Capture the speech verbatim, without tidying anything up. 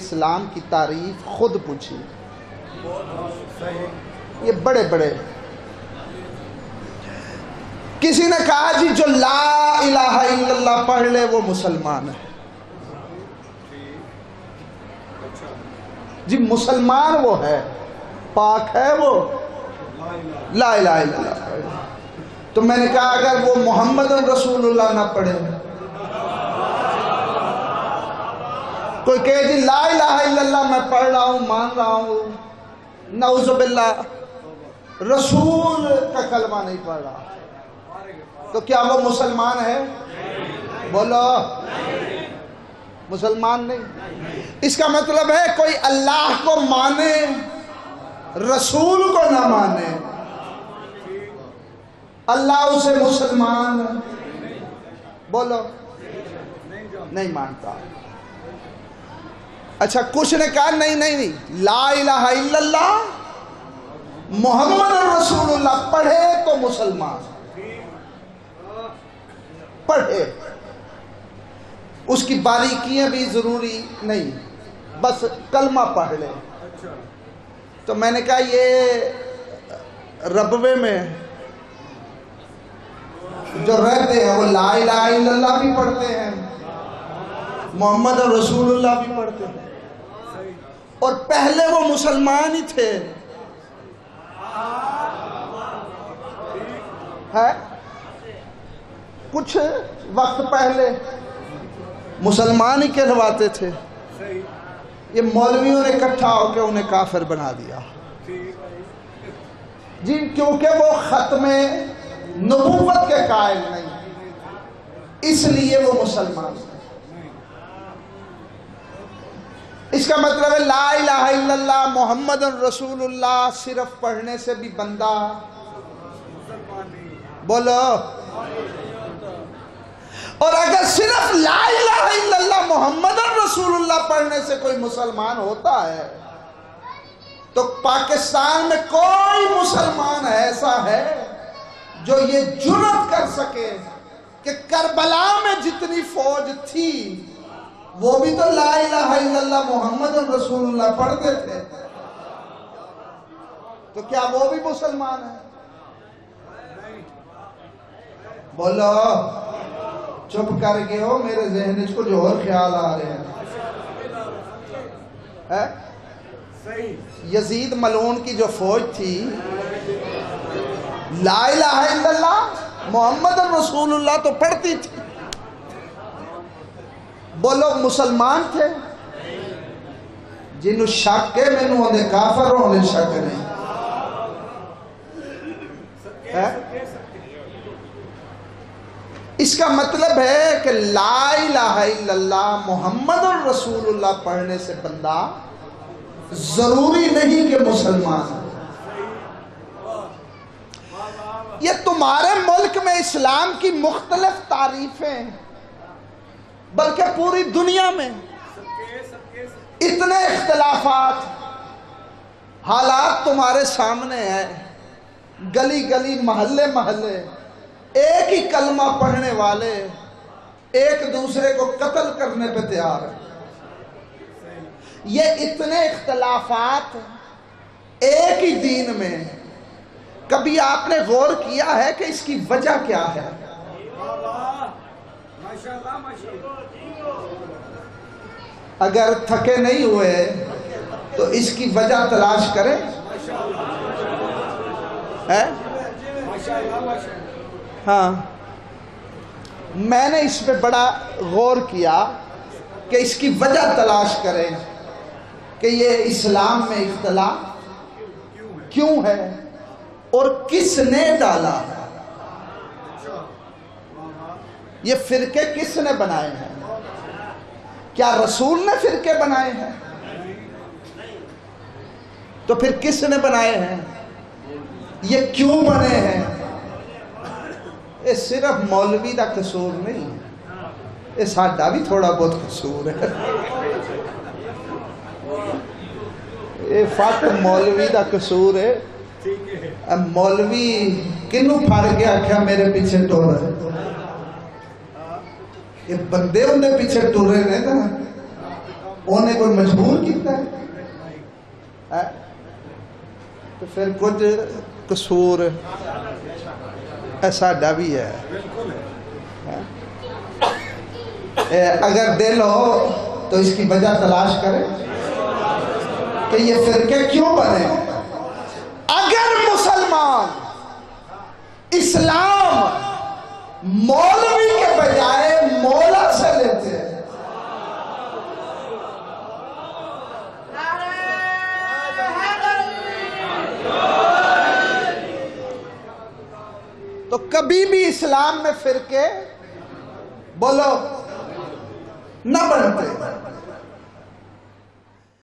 اسلام کی تعریف خود پوچھی. یہ بڑے بڑے کسی نے کہا جی جو لا الہ الا اللہ پڑھ لے وہ مسلمان ہے. جی مسلمان وہ ہے، پاک ہے وہ لا الہ الا اللہ پڑھ لے. تو میں نے کہا اگر وہ محمد رسول اللہ نہ پڑھے، کوئی کہے جی لا الہ الا اللہ میں پڑھ رہا ہوں، مان رہا ہوں، نعوذ باللہ رسول کا کلمہ نہیں پڑھ رہا، تو کیا وہ مسلمان ہے؟ بولو مسلمان نہیں. اس کا مطلب ہے کوئی اللہ کو مانے رسول کو نہ مانے، اللہ اسے مسلمان بولو نہیں مانتا. اچھا کچھ نے کہا نہیں نہیں نہیں لا الہ الا اللہ محمد رسول اللہ پڑھے تو مسلمان پڑھے، اس کی باریکیاں بھی ضروری نہیں، بس کلمہ پڑھ لے. تو میں نے کہا یہ ربوے میں جو رہتے ہیں وہ لا الہ الا اللہ بھی پڑھتے ہیں، محمد رسول اللہ بھی پڑھتے ہیں، اور پہلے وہ مسلمان ہی تھے. ہے کچھ وقت پہلے مسلمان ہی کہلواتے تھے. یہ مولویوں نے اکٹھا ہو کے انہیں کافر بنا دیا جی، کیونکہ وہ ختم نبوت کے قائل نہیں، اس لیے وہ مسلمان. اس کا مطلب ہے لا الہ الا اللہ محمد رسول اللہ صرف پڑھنے سے بھی بندہ بولو. اور اگر صرف لا الہ الا اللہ محمد رسول اللہ پڑھنے سے کوئی مسلمان ہوتا ہے تو پاکستان میں کوئی مسلمان ایسا ہے جو یہ جرأت کر سکے کہ کربلا میں جتنی فوج تھی وہ بھی تو لا الہ الا اللہ محمد رسول اللہ پڑھتے تھے، تو کیا وہ بھی مسلمان ہے؟ بولو چپ کر گئے ہو، میرے ذہن اس کو جو اور خیال آ رہے ہیں. یزید ملعون کی جو فوج تھی لا الہ الا اللہ محمد رسول اللہ تو پڑھتی تھی، بولو مسلمان تھے؟ جنہوں شک کے میں نوں دے کافر ہونے شک نہیں ہے. اس کا مطلب ہے کہ لا الہ الا اللہ محمد رسول اللہ پڑھنے سے بندہ ضروری نہیں کہ مسلمان ہے. یہ تمہارے ملک میں اسلام کی مختلف تعریفیں، بلکہ پوری دنیا میں اتنے اختلافات، حالات تمہارے سامنے ہیں، گلی گلی محلے محلے ایک ہی کلمہ پڑھنے والے ایک دوسرے کو قتل کرنے پہ تیار ہیں. یہ اتنے اختلافات ایک ہی دین میں، کبھی آپ نے غور کیا ہے کہ اس کی وجہ کیا ہے؟ اگر تھکے نہیں ہوئے تو اس کی وجہ تلاش کریں. ہے ہاں میں نے اس پہ بڑا غور کیا کہ اس کی وجہ تلاش کریں کہ یہ اسلام میں اختلاف کیوں ہے اور کس نے ڈالا ہے. یہ فرقے کس نے بنائے ہیں؟ کیا رسول نے فرقے بنائے ہیں؟ تو پھر کس نے بنائے ہیں؟ یہ کیوں بنے ہیں؟ یہ صرف مولوی دا قصور نہیں ہے، یہ ساڈا بھی تھوڑا بہت قصور ہے. یہ فٹ مولوی دا قصور ہے. مولوی کنوں پھڑ کے آکھیا میرے پیچھے ٹور ہے؟ یہ بندے انہیں پیچھے ٹورے نے نا. انہیں کوئی مجبور کیتا ہے تو پھر کچھ قصور ساڈا بھی ہے. اگر دل ہو تو اس کی وجہ تلاش کرے کہ یہ فرقے کیوں بنے. اگر مسلمان اسلام مولوی کے بجائے مولا سے لیتے ہیں تو کبھی بھی اسلام میں فرقے بولو نہ بنتے.